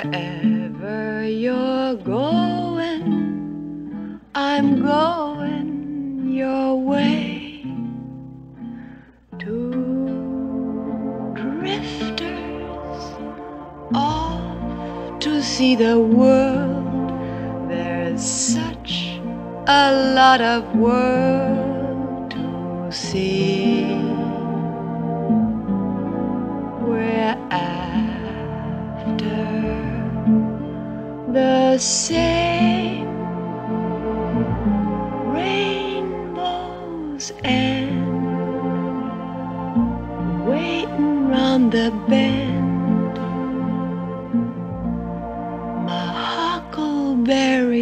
Wherever you're going, I'm going your way. Two drifters off to see the world. There's such a lot of world to see. We're after the same rainbows and waiting round the bend, my huckleberry